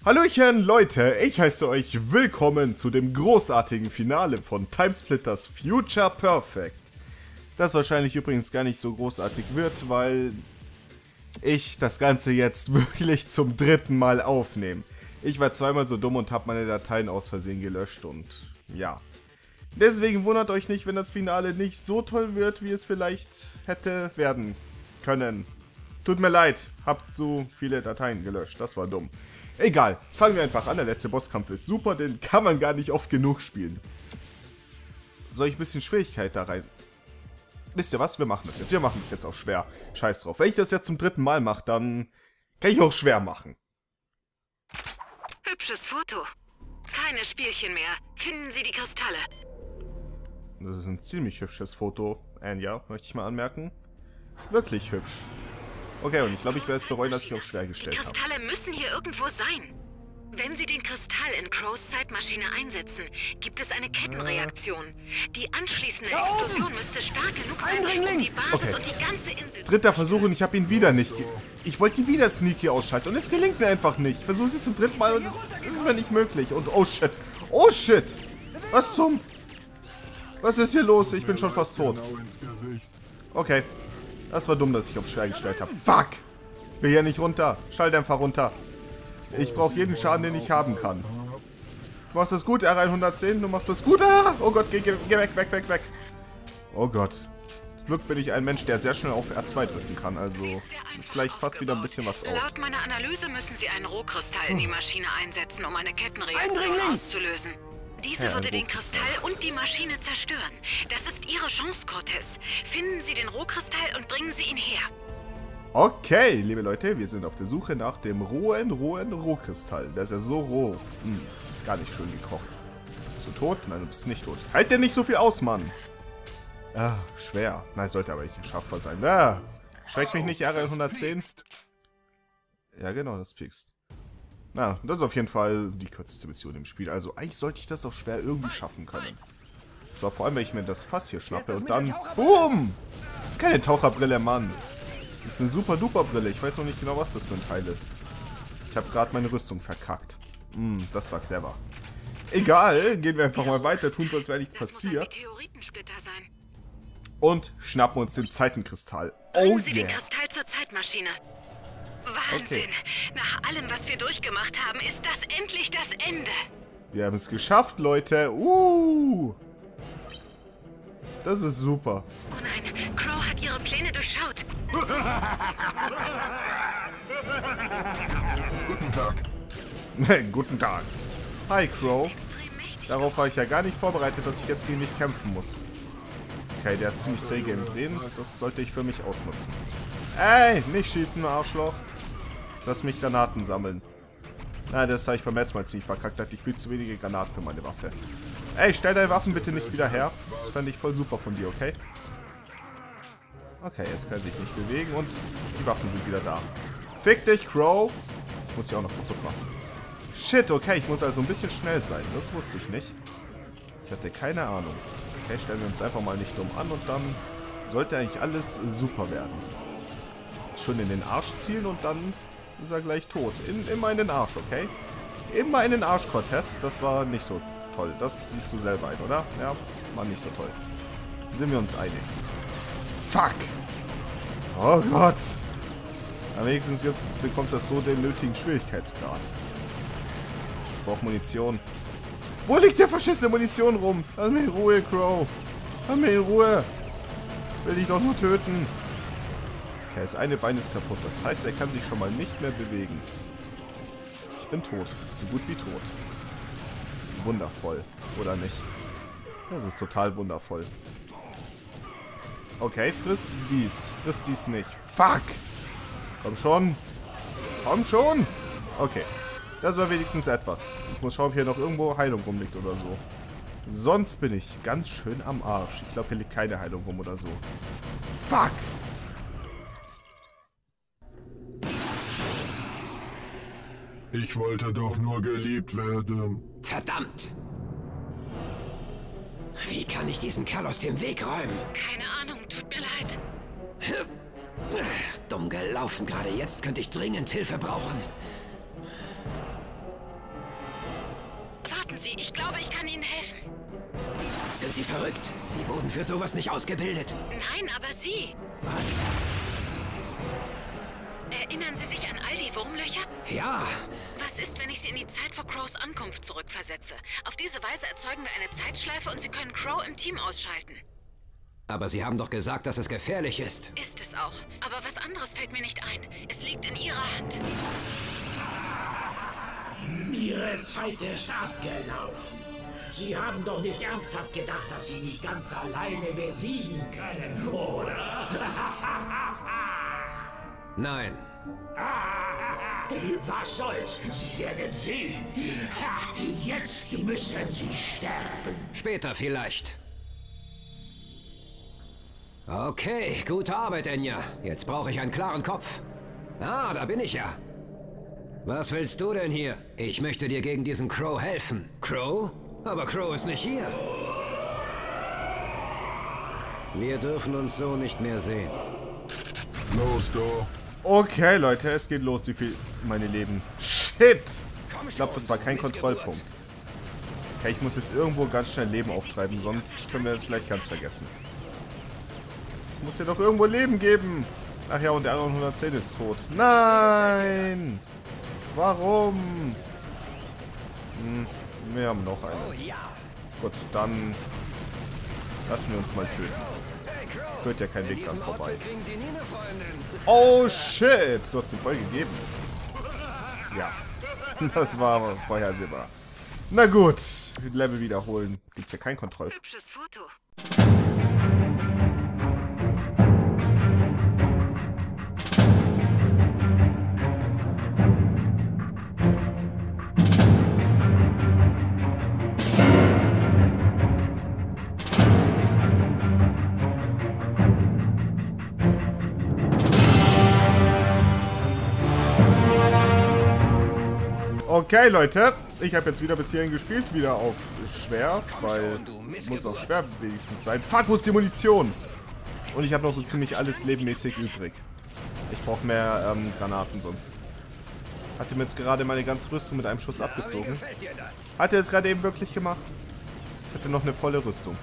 Hallöchen Leute, ich heiße euch willkommen zu dem großartigen Finale von Timesplitters Future Perfect. Das wahrscheinlich übrigens gar nicht so großartig wird, weil ich das Ganze jetzt wirklich zum dritten Mal aufnehme. Ich war zweimal so dumm und habe meine Dateien aus Versehen gelöscht und ja. Deswegen wundert euch nicht, wenn das Finale nicht so toll wird, wie es vielleicht hätte werden können. Tut mir leid, habt so viele Dateien gelöscht, das war dumm. Egal, fangen wir einfach an, der letzte Bosskampf ist super, den kann man gar nicht oft genug spielen. Soll ich ein bisschen Schwierigkeit da rein? Wisst ihr was, wir machen es jetzt auch schwer. Scheiß drauf, wenn ich das jetzt zum dritten Mal mache, dann kann ich auch schwer machen. Hübsches Foto. Keine Spielchen mehr. Finden Sie die Kristalle. Das ist ein ziemlich hübsches Foto, Anja, möchte ich mal anmerken. Wirklich hübsch. Okay, und ich glaube, ich werde es bereuen, dass ich auf schwer gestellt habe. Die Kristalle müssen hier irgendwo sein. Wenn Sie den Kristall in Crows Zeitmaschine einsetzen, gibt es eine Kettenreaktion. Die anschließende Explosion müsste stark genug sein, um die Basis und die ganze Insel... Dritter Versuch und ich habe ihn wieder nicht... Ich wollte die wieder sneaky ausschalten und es gelingt mir einfach nicht. Ich versuche es jetzt zum dritten Mal und es ist mir nicht möglich. Und oh shit. Oh shit. Was zum... Was ist hier los? Ich bin schon fast tot. Okay. Das war dumm, dass ich auf schwer gestellt habe. Fuck! Will hier nicht runter. Schalldämpfer runter. Ich brauche jeden Schaden, den ich haben kann. Du machst das gut, R110. Du machst das gut. Ah! Oh Gott, geh weg. Oh Gott. Zum Glück bin ich ein Mensch, der sehr schnell auf R2 drücken kann. Also ist gleich fast wieder ein bisschen was aus. Laut meiner Analyse müssen Sie einen Rohkristall in die Maschine einsetzen, um eine Kettenreaktion auszulösen. Diese würde den Kristall und die Maschine zerstören. Das ist Ihre Chance, Cortez. Finden Sie den Rohkristall und bringen Sie ihn her. Okay, liebe Leute, wir sind auf der Suche nach dem rohen Rohkristall. Der ist ja so roh. Gar nicht schön gekocht. Bist du tot? Nein, du bist nicht tot. Halt dir nicht so viel aus, Mann. Ah, schwer. Nein, sollte aber nicht schaffbar sein. Ah, schreckt mich nicht, R110. Ja, genau, das piekst. Na, das ist auf jeden Fall die kürzeste Mission im Spiel. Also eigentlich sollte ich das auch schwer irgendwie schaffen können. So, vor allem, wenn ich mir das Fass hier schnappe und dann... Boom! Das ist keine Taucherbrille, Mann. Das ist eine super duper Brille. Ich weiß noch nicht genau, was das für ein Teil ist. Ich habe gerade meine Rüstung verkackt. Das war clever. Egal, gehen wir einfach mal weiter, tun so, als wäre nichts passiert. Und schnappen uns den Zeitenkristall. Oh Sie den Kristall zur Zeitmaschine. Wahnsinn! Okay. Nach allem, was wir durchgemacht haben, ist das endlich das Ende. Wir haben es geschafft, Leute. Das ist super. Oh nein, Crow hat ihre Pläne durchschaut. Guten Tag. Guten Tag. Hi, Crow. Darauf war ich ja gar nicht vorbereitet, dass ich jetzt gegen dich kämpfen muss. Okay, der ist ziemlich träge im Drehen. Das sollte ich für mich ausnutzen. Ey, nicht schießen, Arschloch. Lass mich Granaten sammeln. Na, das habe ich beim letzten Mal ziemlich verkackt. Da hatte ich viel zu wenige Granaten für meine Waffe. Ey, stell deine Waffen bitte nicht wieder her. Das fände ich voll super von dir, okay? Okay, jetzt kann er sich nicht bewegen und die Waffen sind wieder da. Fick dich, Crow. Ich muss die auch noch kaputt machen. Shit, okay, ich muss also ein bisschen schnell sein. Das wusste ich nicht. Ich hatte keine Ahnung. Okay, stellen wir uns einfach mal nicht dumm an und dann sollte eigentlich alles super werden. Schon in den Arsch zielen und dann ist er gleich tot. Immer in den Arsch, okay? Immer in den Arsch, Cortez. Das war nicht so toll. Das siehst du selber ein, oder? Ja, war nicht so toll. Sind wir uns einig. Fuck! Oh Gott! Am wenigstens bekommt das so den nötigen Schwierigkeitsgrad. Ich brauche Munition. Wo liegt der verschissene Munition rum? Lass mich in Ruhe, Crow. Lass mich in Ruhe. Will ich doch nur töten. Okay, das eine Bein ist kaputt. Das heißt, er kann sich schon mal nicht mehr bewegen. Ich bin tot. So gut wie tot. Wundervoll. Oder nicht? Das ist total wundervoll. Okay, friss dies. Friss dies nicht. Fuck! Komm schon. Komm schon! Okay. Das war wenigstens etwas. Ich muss schauen, ob hier noch irgendwo Heilung rumliegt oder so. Sonst bin ich ganz schön am Arsch. Ich glaube, hier liegt keine Heilung rum oder so. Fuck! Ich wollte doch nur geliebt werden. Verdammt! Wie kann ich diesen Kerl aus dem Weg räumen? Keine Ahnung, tut mir leid. Dumm gelaufen gerade. Jetzt könnte ich dringend Hilfe brauchen. Ich glaube, ich kann Ihnen helfen. Sind Sie verrückt? Sie wurden für sowas nicht ausgebildet. Nein, aber Sie. Was? Erinnern Sie sich an all die Wurmlöcher? Ja. Was ist, wenn ich Sie in die Zeit vor Crows Ankunft zurückversetze? Auf diese Weise erzeugen wir eine Zeitschleife und Sie können Crow im Team ausschalten. Aber Sie haben doch gesagt, dass es gefährlich ist. Ist es auch. Aber was anderes fällt mir nicht ein. Es liegt in Ihrer Hand. Ihre Zeit ist abgelaufen. Sie haben doch nicht ernsthaft gedacht, dass Sie mich ganz alleine besiegen können, oder? Nein. Was soll's? Sie werden sehen. Jetzt müssen Sie sterben. Später vielleicht. Okay, gute Arbeit, Enya. Jetzt brauche ich einen klaren Kopf. Ah, da bin ich ja. Was willst du denn hier? Ich möchte dir gegen diesen Crow helfen. Crow? Aber Crow ist nicht hier. Wir dürfen uns so nicht mehr sehen. Los, du. Okay, Leute, es geht los. Wie viel meine Leben? Shit! Ich glaube, das war kein Kontrollpunkt. Okay, ich muss jetzt irgendwo ganz schnell Leben auftreiben, sonst können wir das gleich ganz vergessen. Es muss ja doch irgendwo Leben geben. Ach ja, und der andere 110 ist tot. Nein! Warum? Wir haben noch einen. Gut, dann lassen wir uns mal töten. Führt ja kein Weg dran vorbei. Oh shit! Du hast ihn voll gegeben. Ja. Das war vorhersehbar. Na gut. Level wiederholen. Gibt's ja kein Kontroll. Hübsches Foto. Okay, Leute. Ich habe jetzt wieder bis hierhin gespielt. Wieder auf schwer, weil muss auch schwer wenigstens sein. Fuck, wo ist die Munition? Und ich habe noch so ziemlich alles lebenmäßig übrig. Ich brauche mehr Granaten, sonst hat er mir jetzt gerade meine ganze Rüstung mit einem Schuss abgezogen. Hat er es gerade eben wirklich gemacht? Ich hatte noch eine volle Rüstung.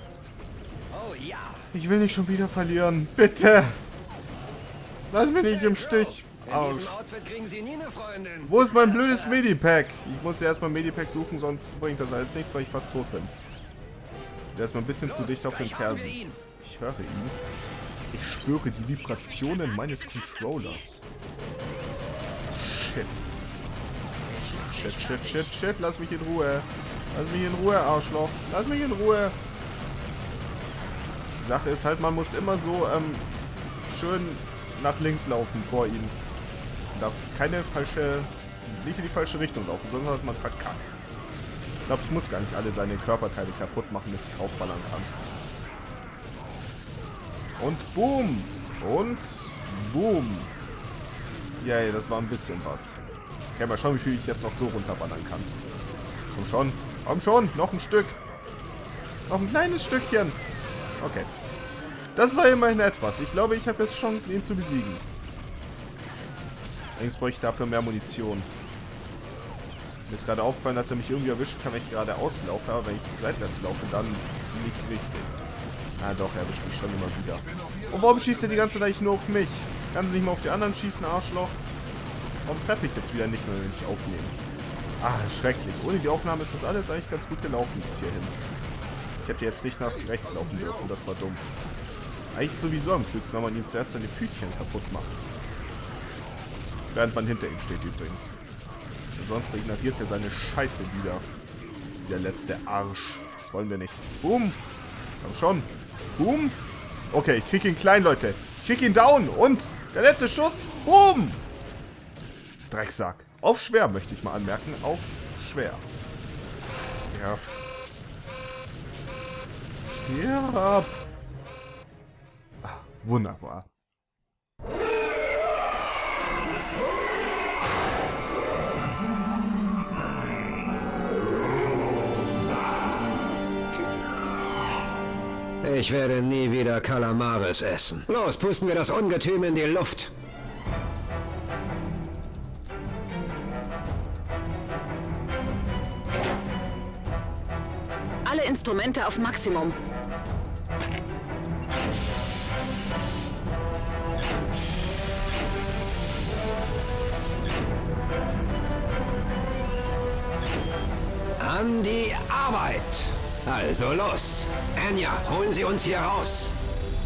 Ich will nicht schon wieder verlieren. Bitte! Lass mich nicht im Stich. Arsch. Wo ist mein blödes Medipack? Ich muss ja erstmal ein Medipack suchen, sonst bringt das alles nichts, weil ich fast tot bin. Der ist mal ein bisschen zu dicht auf den Fersen. Ich höre ihn. Ich spüre die Vibrationen meines Controllers. Shit. Shit, shit, shit, shit. Lass mich in Ruhe. Lass mich in Ruhe, Arschloch. Lass mich in Ruhe. Die Sache ist halt, man muss immer so schön nach links laufen vor ihm. Man darf nicht in die falsche Richtung laufen, sonst hat man verkackt. Ich glaube, ich muss gar nicht alle seine Körperteile kaputt machen, damit ich draufballern kann. Und boom! Und boom! Yay, das war ein bisschen was. Okay, mal schauen, wie viel ich jetzt noch so runterballern kann. Komm schon, komm schon, noch ein Stück. Noch ein kleines Stückchen. Okay. Das war immerhin etwas. Ich glaube, ich habe jetzt Chancen, ihn zu besiegen. Allerdings bräuchte ich dafür mehr Munition. Mir ist gerade aufgefallen, dass er mich irgendwie erwischen kann, wenn ich gerade auslaufe. Aber wenn ich seitwärts laufe, dann nicht richtig. Ah doch, er erwischt mich schon immer wieder. Und warum schießt er die ganze Zeit eigentlich nur auf mich? Kann sie nicht mal auf die anderen schießen, Arschloch? Warum treffe ich jetzt wieder nicht mehr, wenn ich aufnehme? Ah, schrecklich. Ohne die Aufnahme ist das alles eigentlich ganz gut gelaufen bis hierhin. Ich hätte jetzt nicht nach rechts laufen dürfen, das war dumm. Eigentlich sowieso am klügsten, wenn man ihm zuerst seine Füßchen kaputt macht. Während man hinter ihm steht übrigens. Sonst ignoriert er seine Scheiße wieder. Der letzte Arsch. Das wollen wir nicht. Boom. Komm schon. Boom. Okay, ich krieg ihn klein, Leute. Ich krieg ihn down. Und der letzte Schuss. Boom. Drecksack. Auf schwer möchte ich mal anmerken. Auf schwer. Ja. Stirb. Ah, wunderbar. Ich werde nie wieder Kalamares essen. Los, pusten wir das Ungetüm in die Luft. alle Instrumente auf Maximum. An die Arbeit! Also los! Anya, holen Sie uns hier raus!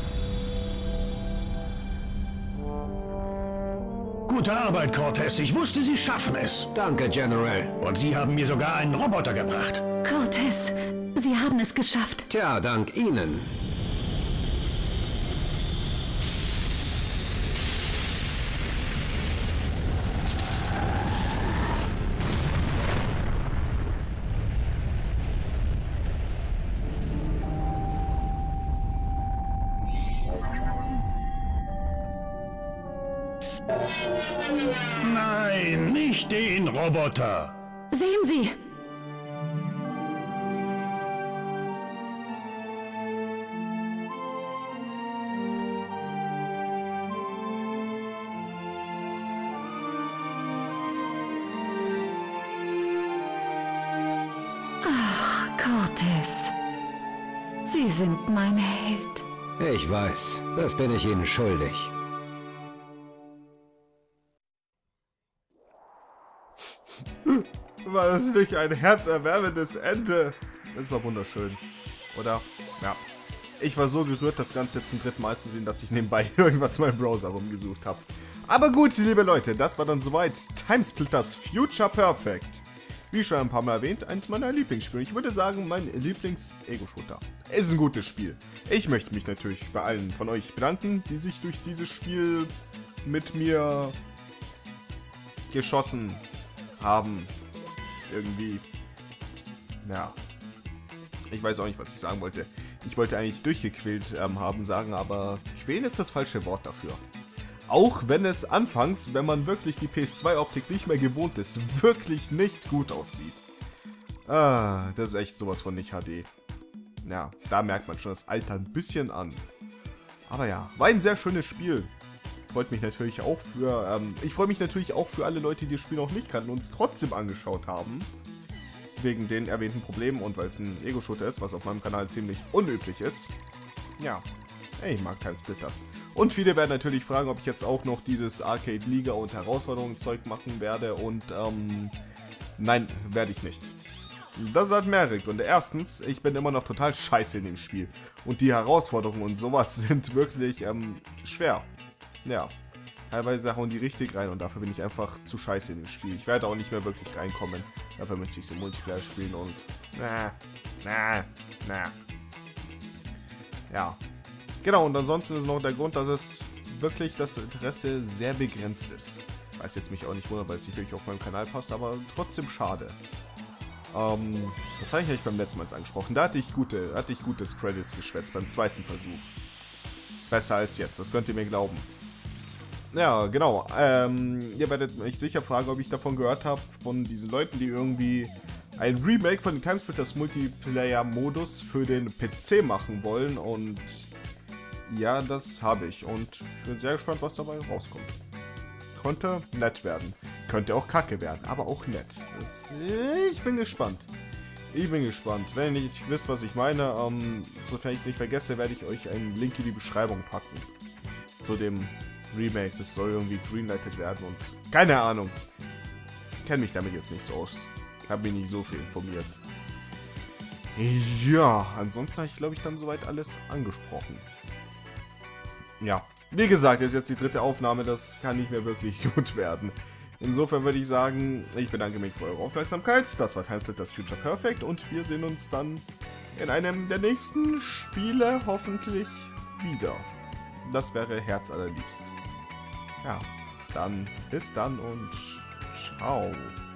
Gute Arbeit, Cortez. Ich wusste, Sie schaffen es. Danke, General. Und Sie haben mir sogar einen Roboter gebracht. Cortez, Sie haben es geschafft. Tja, dank Ihnen. Nein, nicht den Roboter. Sehen Sie! Ah, Cortez. Sie sind mein Held. Ich weiß, das bin ich Ihnen schuldig. War das nicht ein herzerwärmendes Ende? Das war wunderschön, oder? Ja. Ich war so gerührt, das Ganze jetzt zum 3. Mal zu sehen, dass ich nebenbei irgendwas in meinem Browser rumgesucht habe. Aber gut, liebe Leute, das war dann soweit Timesplitters Future Perfect. Wie schon ein paar Mal erwähnt, eins meiner Lieblingsspiele. Ich würde sagen, mein Lieblings-Ego-Shooter. Ist ein gutes Spiel. Ich möchte mich natürlich bei allen von euch bedanken, die sich durch dieses Spiel mit mir geschossen haben. Irgendwie. Ja. Ich weiß auch nicht, was ich sagen wollte. Ich wollte eigentlich durchgequält sagen, aber quälen ist das falsche Wort dafür. Auch wenn es anfangs, wenn man wirklich die PS2-Optik nicht mehr gewohnt ist, wirklich nicht gut aussieht. Ah, das ist echt sowas von nicht HD. Ja, da merkt man schon das Alter ein bisschen an. Aber ja, war ein sehr schönes Spiel. Freut mich natürlich auch für, ich freue mich natürlich auch für alle Leute, die das Spiel noch nicht kannten und es trotzdem angeschaut haben. Wegen den erwähnten Problemen und weil es ein Ego-Shooter ist, was auf meinem Kanal ziemlich unüblich ist. Ja, ich mag Timesplitters. Und viele werden natürlich fragen, ob ich jetzt auch noch dieses Arcade-Liga- und Herausforderungen-Zeug machen werde und, nein, werde ich nicht. Das hat mehrere Gründe. Erstens, ich bin immer noch total scheiße in dem Spiel. Und die Herausforderungen und sowas sind wirklich, schwer. Ja, teilweise hauen die richtig rein und dafür bin ich einfach zu scheiße in dem Spiel. Ich werde auch nicht mehr wirklich reinkommen. Dafür müsste ich so Multiplayer spielen und... Ja. Genau, und ansonsten ist noch der Grund, dass es wirklich das Interesse sehr begrenzt ist. Weiß jetzt mich auch nicht wundern, weil es nicht wirklich auf meinem Kanal passt, aber trotzdem schade. Das habe ich eigentlich beim letzten Mal angesprochen. Da hatte ich gutes Credits geschwätzt beim zweiten Versuch. Besser als jetzt, das könnt ihr mir glauben. Ja, genau. Ihr werdet mich sicher fragen, ob ich davon gehört habe, von diesen Leuten, die irgendwie ein Remake von den Timesplitters Multiplayer-Modus für den PC machen wollen. Und ja, das habe ich. Und ich bin sehr gespannt, was dabei rauskommt. Könnte nett werden. Könnte auch kacke werden, aber auch nett. Ich bin gespannt. Ich bin gespannt. Wenn ihr nicht wisst, was ich meine, sofern ich es nicht vergesse, werde ich euch einen Link in die Beschreibung packen. Zu dem Remake. Das soll irgendwie greenlighted werden und keine Ahnung. Kenne mich damit jetzt nicht so aus. Habe mich nicht so viel informiert. Ja, ansonsten habe ich, glaube ich, dann soweit alles angesprochen. Ja, wie gesagt, ist jetzt die 3. Aufnahme. Das kann nicht mehr wirklich gut werden. Insofern würde ich sagen, ich bedanke mich für eure Aufmerksamkeit. Das war Timesplitters Future Perfect und wir sehen uns dann in einem der nächsten Spiele hoffentlich wieder. Das wäre herzallerliebst. Ja, dann bis dann und ciao.